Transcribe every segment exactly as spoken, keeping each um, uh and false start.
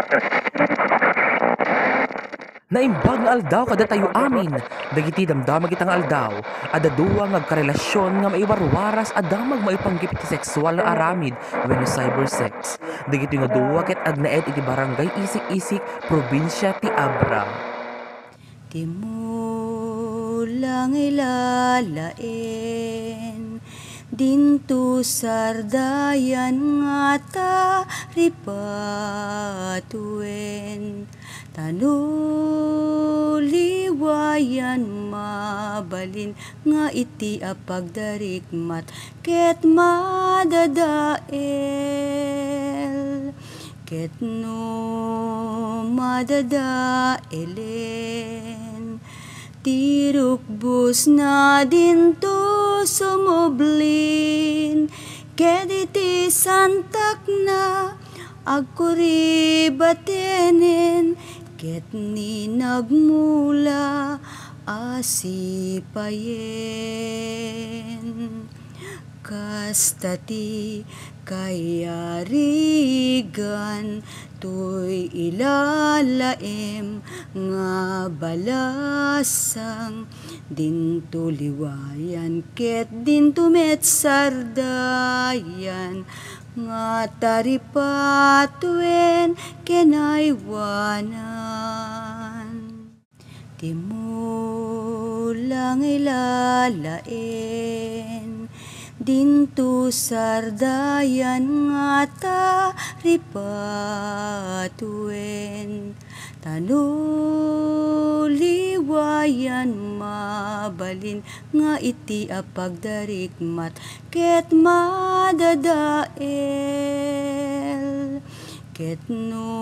Naimbag nga aldaw kada tayo amin, dagiti damdamag itang aldaw, ada duwa nga karelasyon nga maiwarwaras adamag maipanggip iti sexual nga aramid wenno cybersex. Dagiti nga duwa ket agnaed iti barangay Isik-Isik, probinsya ti Abra. Di mo lang ilalain, dinto sardayan nga taripatuen, tanuliwayan mabalin nga iti apagdarikmat ket madadael, ket no madadaelen, tirukbus na dinto sumoblin, ket iti santak na agkuribatenen, ket ni nagmula asipayen. Kastati kayarigan to'y ilalaim nga balasang dinto liwayan ket dinto met sardayan nga taripatuen kenaywanan. Di mo lang ilalain, dinto sardayan nga taripatuen, tanuliwayan mabalin nga iti apagdarikmat ket madadael, ket no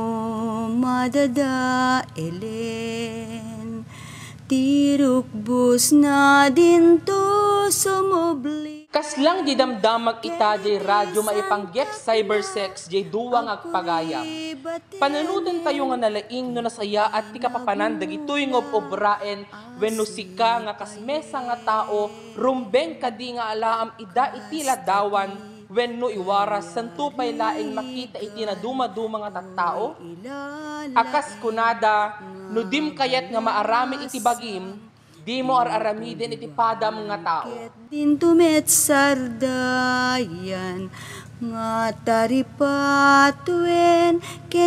madadaelen, tirukbus na dinto sumobli. Kaslang di damdamag ita jay radyo maipanggep cybersex jay duwang agpagayam. Pananutan tayo nga nalaing no nasaya at ti kapapanan dagitoy ngob obraen wenno sika nga kasmesa nga tao rumbeng kadi nga alaam ida iti ladawan wenno iwaras santupay laeng makita iti na dumaduma nga tattao. Akas kunada no dim kayat nga maarami iti bagim, di mo ar-aramiden iti padam nga tao. Dinto met sardayan nga taripatuen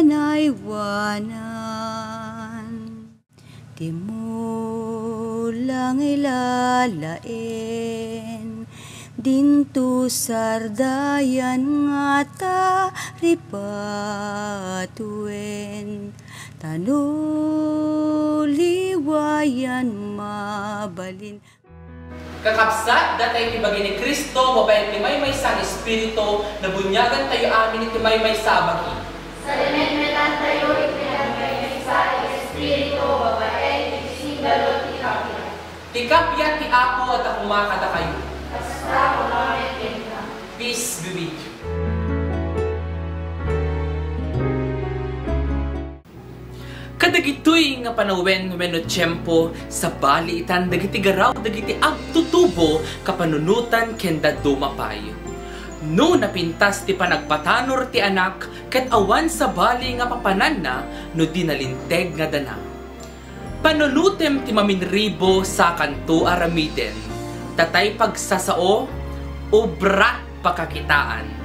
kenaywanan. Di mo lang ilalain, dinto sardayan nga taripatuen, tanuliwayan mabalin. Kakapsat, datay tibagi ni Kristo, babayan ti may may sang espiritu, na bunyagan tayo amin iti may may sabagi. Sa dinetmetan tayo, ipinagay na isa, espiritu, babayan, iti sindalo, ti kapya. Ti kapya ti ako at akumakada kayo. Basta ako namin pinta. Peace be with you. Kadagitoy nga panawen wenno tiyempo sa baliitan dagiti garaw dagiti agtutubo kapanunutan ken dumapay. No napintas ti panagpatanor ti anak ket awan sa bali nga papanan na no dinalinteg nga dana. Panunutem ti maminribo sa kanto aramiden. Tatay pagsasao obrat pakakitaan.